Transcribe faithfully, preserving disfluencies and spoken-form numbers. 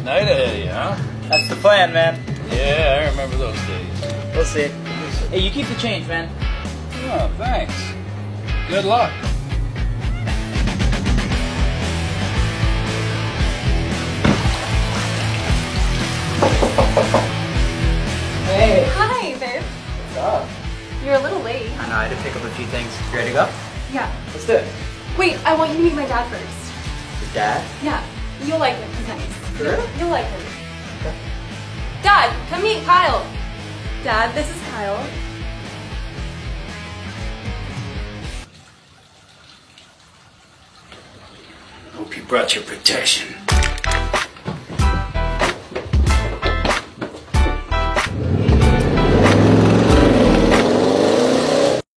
Night ahead of you, huh? That's the plan, man. Yeah, I remember those days. We'll see. Hey, you keep the change, man. Oh, thanks. Good luck. Hey. Hi, babe. What's up? You're a little late. I know, I had to pick up a few things. You ready to go? Yeah. Let's do it. Wait, I want you to meet my dad first. Your dad? Yeah. You'll like him. He's nice. For real? You'll like him. Okay. Dad, come meet Kyle. Dad, this is Kyle. Hope you brought your protection.